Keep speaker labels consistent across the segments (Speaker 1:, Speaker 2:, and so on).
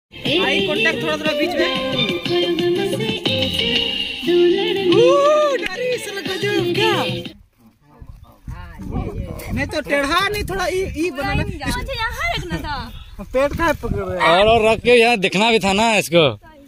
Speaker 1: Eye contact थोड़ा थोड़ा बीच में। क्या नहीं तो टेढ़ा नहीं, थोड़ा ई बनाना। यहाँ रखना था, पेट का पकड़ रहे हैं।
Speaker 2: और रख के यहाँ दिखना भी था ना इसको।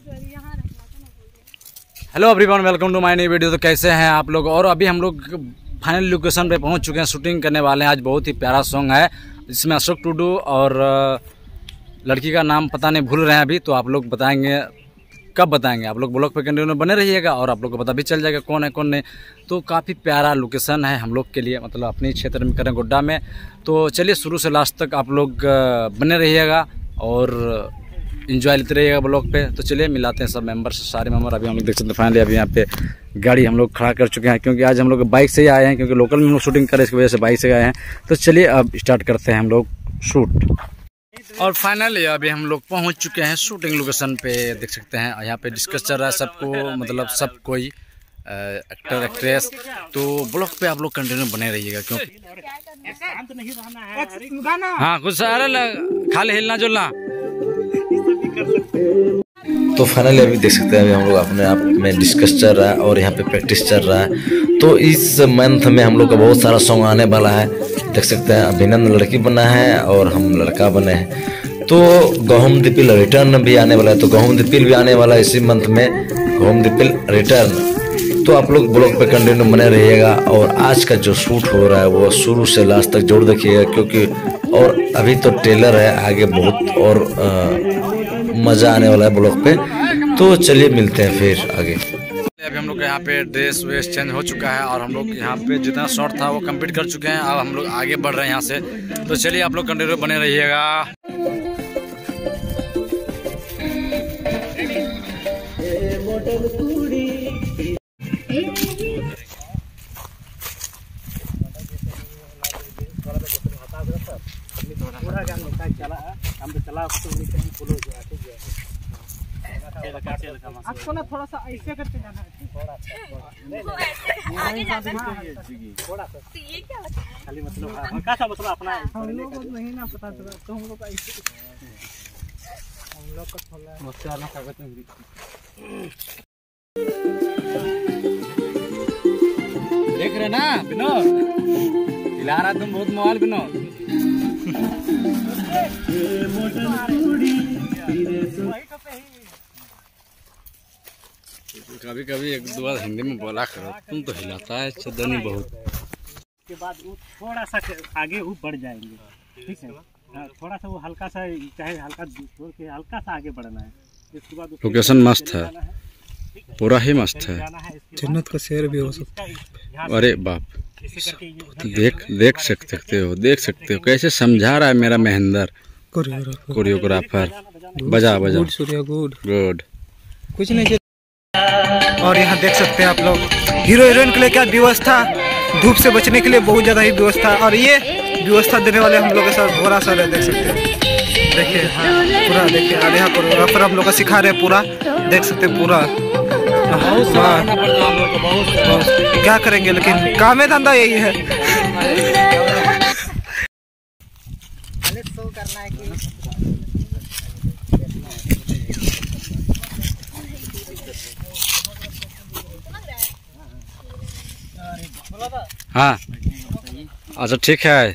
Speaker 2: Hello everyone, welcome to my new video. तो कैसे हैं आप लोग? और अभी हम लोग फाइनल लोकेशन पे पहुंच चुके हैं, शूटिंग करने वाले हैं। आज बहुत ही प्यारा सॉन्ग है, जिसमें अशोक टुडू और लड़की का नाम पता नहीं, भूल रहे हैं अभी। तो आप लोग बताएंगे, कब बताएंगे? आप लोग ब्लॉग पे कंटिन्यू बने रहिएगा और आप लोग को पता भी चल जाएगा कौन है कौन नहीं। तो काफ़ी प्यारा लोकेशन है हम लोग के लिए, मतलब अपने क्षेत्र में करें, गोड्डा में। तो चलिए शुरू से लास्ट तक आप लोग बने रहिएगा और एंजॉय लेते रहिएगा ब्लॉग पे। तो चलिए मिलाते हैं सब मेंबर से, सारे मेंबर। अभी हम लोग देख सकते हैं फाइनली अभी यहाँ पे गाड़ी हम लोग खड़ा कर चुके हैं, क्योंकि आज हम लोग बाइक से ही आए हैं, क्योंकि लोकल में हम लोग शूटिंग करें, इसकी वजह से बाइक से आए हैं। तो चलिए अब स्टार्ट करते हैं हम लोग शूट। और फाइनली अभी हम लोग पहुंच चुके हैं शूटिंग लोकेशन पे। देख सकते हैं यहाँ पे डिस्कस चल रहा है सबको, मतलब सब कोई एक्टर एक्ट्रेस। तो ब्लॉग पे आप लोग कंटिन्यू बने रहिएगा, क्योंकि हाँ कुछ सारा खाली हिलना जुलना।
Speaker 3: तो फाइनली अभी देख सकते हैं, अभी हम लोग अपने आप में डिस्कस चल रहा है और यहाँ पे प्रैक्टिस चल रहा है। तो इस मंथ में हम लोग का बहुत सारा सॉन्ग आने वाला है। देख सकते हैं अभिनंदन लड़की बना है और हम लड़का बने हैं। तो गहुम दिपिल रिटर्न भी आने वाला है, तो गहुम दिपिल भी आने वाला है इसी मंथ में, गहुम दिपिल रिटर्न। तो आप लोग ब्लॉग पे कंटिन्यू बने रहिएगा। और आज का जो शूट हो रहा है वो शुरू से लास्ट तक जोड़ देखिएगा, क्योंकि और अभी तो ट्रेलर है, आगे बहुत और मज़ा आने वाला है ब्लॉग पे। तो चलिए मिलते हैं फिर आगे।
Speaker 2: अभी हम लोग यहाँ पे ड्रेस वेस चेंज हो चुका है और हम लोग यहाँ पे जितना शॉट था वो कंप्लीट कर चुके हैं। अब हम लोग आगे बढ़ रहे हैं यहाँ से। तो चलिए आप लोग कंटिन्यू बने रहिएगा।
Speaker 1: आपको ना थोड़ा सा ऐसे करके जाना है, थोड़ा आगे जाना है, थोड़ा सा। तो ये क्या लगता है? खाली मतलब हल्का सा, मतलब अपना हम लोग को नहीं ना पता चला, तो हम लोग ऐसे हम लोग का थोड़ा मुझसे आना कागज में
Speaker 2: देख रहे ना विनोद, हिला रहा तुम बहुत मोबाइल विनोद। कभी कभी एक दो बार हिंदी में बोला करो, तुम तो हिलाता है चदनी बहुत।
Speaker 4: के बाद वो थोड़ा सा आगे वो बढ़ जाएंगे, ठीक है? थोड़ा सा वो हल्का सा, चाहे हल्का छोड़ के हल्का सा आगे बढ़ना है। इसके बाद
Speaker 2: लोकेशन मस्त है, पूरा ही मस्त है।
Speaker 1: जन्नत का शेर भी हो सकता है।
Speaker 2: अरे बाप, देख सकते हो कैसे समझा रहा है मेरा महेंद्र कोरियोग्राफर। बजा गुड
Speaker 1: कुछ नहीं। और यहाँ देख सकते हैं आप लोग हीरो हीरोइन के लिए क्या व्यवस्था, धूप से बचने के लिए बहुत ज़्यादा ही व्यवस्था। और ये व्यवस्था देने वाले हम लोग के साथ घोड़ा सर है, देख सकते हैं। देखिए हाँ, पूरा देखिए। और यहाँ कोरियोग्राफर हम लोग का सिखा रहे हैं पूरा, देख सकते हैं पूरा। क्या करेंगे, लेकिन काम धंधा यही है।
Speaker 2: हाँ अच्छा ठीक है।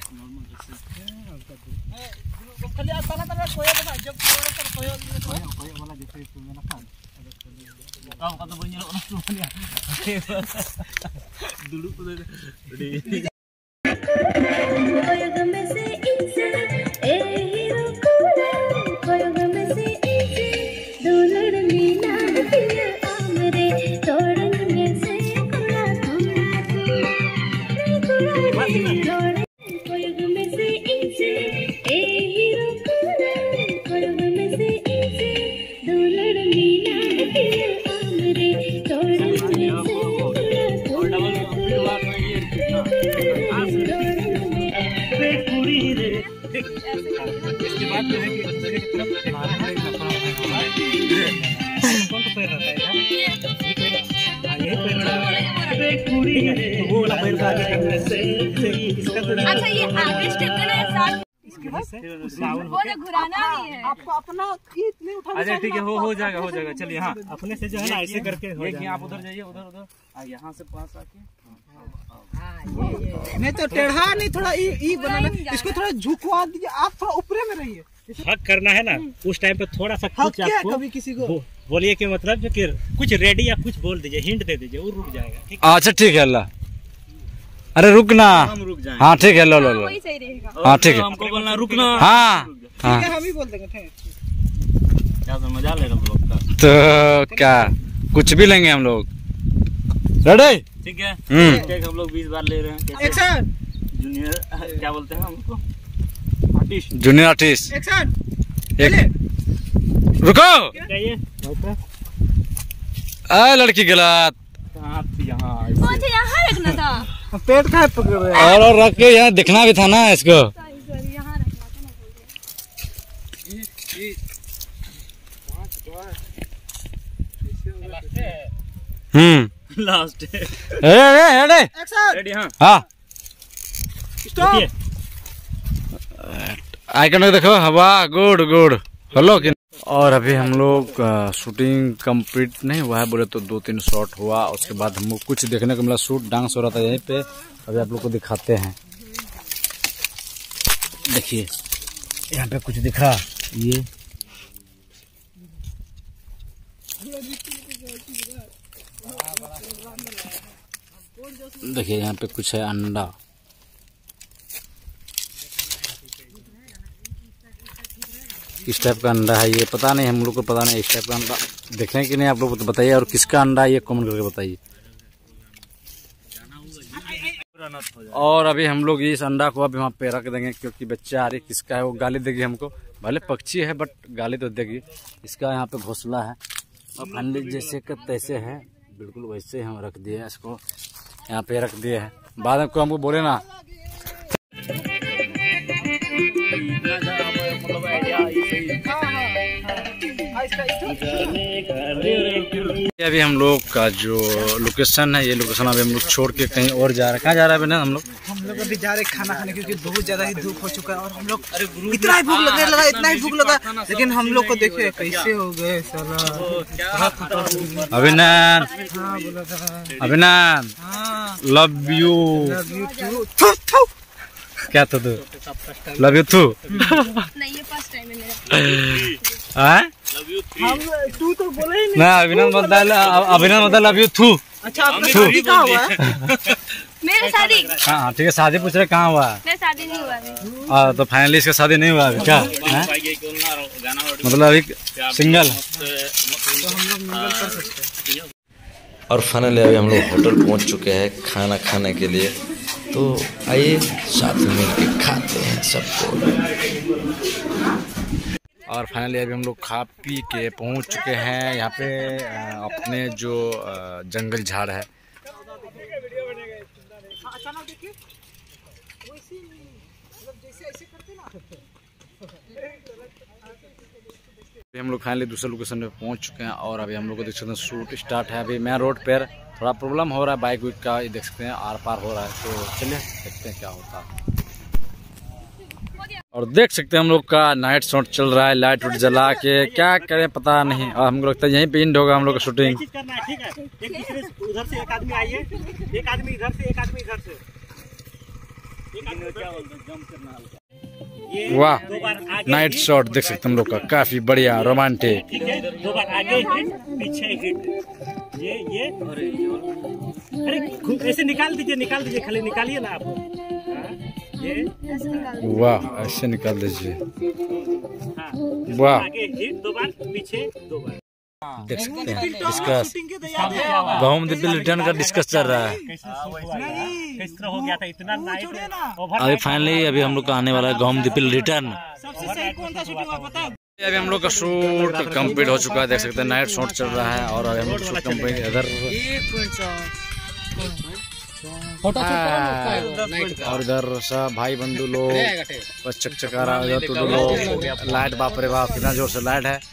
Speaker 5: अच्छा ये आगे स्टेप करना है साथ।
Speaker 1: आपको अपना नहीं उठा।
Speaker 4: अच्छा ठीक है, हो जाएगा चलिए। हाँ अपने से जो है ना ऐसे करके हो जाएगा।
Speaker 2: आप उधर जाइए, उधर यहाँ से पास आके
Speaker 1: नहीं तो टेढ़ा नहीं, थोड़ा ई बनाना, इसको थोड़ा झुकवा दीजिए। आप थोड़ा ऊपरे में रहिए।
Speaker 4: हक करना है ना उस टाइम पे थोड़ा सा कुछ आपको
Speaker 1: कभी किसी को
Speaker 4: बोलिए कि मतलब जो कि कुछ रेडी या कुछ बोल दीजिए, हिंट दे दीजिए, वो रुक जाएगा। ठीक
Speaker 2: अच्छा ठीक है अल्लाह। अरे रुकना।
Speaker 4: हम रुक जाएंगे।
Speaker 2: हाँ ठीक है, लो हाँ ठीक है,
Speaker 4: हमको बोलना रुकना।
Speaker 2: हाँ हाँ
Speaker 1: हम ही बोल देंगे।
Speaker 4: क्या मजा ले रहा लोग का।
Speaker 2: तो क्या कुछ भी लेंगे हम लोग। रेडी?
Speaker 4: ठीक है। हम लोग 20 बार ले रहे हैं।
Speaker 1: एक्शन।
Speaker 4: जूनियर क्या बोलते हैं हमको, आर्टिस्ट,
Speaker 2: जूनियर आर्टिस्ट।
Speaker 1: एक्शन।
Speaker 2: एक रुको। लड़की गलत।
Speaker 5: मुझे यहाँ रखना था।
Speaker 1: पेट का पकड़ रहे हैं।
Speaker 2: और रख के यहाँ दिखना भी था ना इसको।
Speaker 5: यहाँ रखना था ना।
Speaker 4: Last
Speaker 2: ready?
Speaker 4: हाँ
Speaker 2: हाँ
Speaker 1: स्टॉप।
Speaker 2: आइकन देखो, हवा गुड गुड। हेलो। और अभी हम लोग शूटिंग कंप्लीट नहीं हुआ है, बोले तो 2-3 शॉट हुआ। उसके बाद हमको कुछ देखने को मिला, शूट डांस हो रहा था यहीं पे। अभी आप लोग को दिखाते हैं, देखिए यहाँ पे कुछ दिखा। ये देखिए यहाँ पे कुछ है, अंडा। इस टाइप का अंडा है ये, पता नहीं हम लोग को, पता नहीं इस टाइप का अंडा देखें कि नहीं। आप लोग तो बताइए, और किसका अंडा ये कमेंट करके बताइए। और अभी हम लोग इस अंडा को अभी वहाँ पे रख देंगे, क्योंकि बच्चा आ रही, किसका है वो गाली देगी हमको। भले पक्षी है बट गाली तो देगी। इसका यहाँ पे घोंसला है, और फाइनली जैसे का तैसे है, बिल्कुल वैसे हम रख दिए हैं इसको, यहाँ पे रख दिए हैं। बाद में को हमको बोले ना। अभी हम लोग का जो लोकेशन है, ये लोकेशन अभी हम लोग छोड़ के कहीं और जा रहे हैं। कहाँ जा रहा है बिना? हम लोग
Speaker 1: अभी जा रहे खाना खाने, क्योंकि बहुत ज्यादा ही धूप हो चुका है। और हम लोग इतना ही भूख लगने लगा, इतना ही भूख लगा, लेकिन हम लोग को देखे कैसे हो गए साला।
Speaker 2: अभिनंदन,
Speaker 1: हाँ बोला था।
Speaker 2: अभिनंदन लव यू
Speaker 1: टू।
Speaker 2: क्या तो लव यू टू।
Speaker 5: नहीं ये फर्स्ट टाइम है मेरा।
Speaker 1: हम तू तो बोले ही नहीं।
Speaker 2: ना अभिनंदन मतलब लव यू टू।
Speaker 1: अच्छा आपका शादी कहाँ हुआ है?
Speaker 5: मेरी शादी।
Speaker 2: हाँ ठीक है, शादी पूछ रहे कहाँ हुआ है?
Speaker 5: मेरी शादी नहीं हुआ अभी।
Speaker 2: तो फाइनली इसका शादी नहीं हुआ अभी क्या? मतलब अभी सिंगल।
Speaker 3: और फाइनली अभी हम लोग होटल पहुंच चुके हैं खाना खाने के लिए। तो आइए साथ में मिलकर खाते हैं सबको।
Speaker 2: और फाइनली अभी हम लोग खा पी के पहुंच चुके हैं यहाँ पे अपने जो जंगल झाड़ है। हम लोग फाइनली दूसरे लोकेशन पे पहुंच चुके हैं, और अभी हम लोग को देख सकते हैं शूट स्टार्ट है। अभी मेन रोड पर थोड़ा प्रॉब्लम हो रहा है, बाइक वाइक का, ये देख सकते हैं आर पार हो रहा है। तो चलिए देखते हैं क्या होता है। और देख सकते हैं हम लोग का नाइट शॉट चल रहा है, लाइट उट जला के, क्या करें पता नहीं। और हमको लगता है यहीं पे एंड होगा हम लोग का शूटिंग।
Speaker 4: करना है, ठीक है। एक दूसरे उधर से एक आदमी आइए, एक आदमी इधर से, एक आदमी इधर से।
Speaker 2: वाह नाइट शॉट देख सकते हैं हम लोग का, काफी बढ़िया रोमांटिक।
Speaker 4: ठीक है, 2 बार आगे हिट, पीछे हिट। ये अरे ऐसे निकाल दीजिए, खाली निकालिए ना आप। ये
Speaker 2: वाह ऐसे निकाल दीजिए।
Speaker 4: हाँ,
Speaker 2: वाह
Speaker 4: आगे हिट 2 बार, पीछे 2 बार।
Speaker 2: देख सकते हैं डिस्कस गहूम दीपिल रिटर्न का डिस्कस चल रहा है।
Speaker 4: किस तरह हो गया था इतना नाइट ओवर।
Speaker 2: अभी फाइनली अभी हम लोग का आने वाला है गहूम दीपिल रिटर्न।
Speaker 1: सबसे सही कौन सा शूटिंग हुआ पता है?
Speaker 2: अभी हम लोग का शूट कंप्लीट हो चुका है, देख सकते हैं नाइट शॉट चल रहा है। और अभी हम लोग शूट कंप्लीट इधर, और इधर सब भाई बंधु लोग बस चकचका रहा है, इधर टूडू लोग। लाइट बाप रे बाप कितना जोर से लाइट है,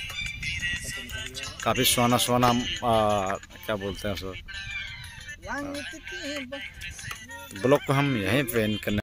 Speaker 2: काफी सोना सोना क्या बोलते हैं सर। ब्लॉग को हम यहीं पे एंड करने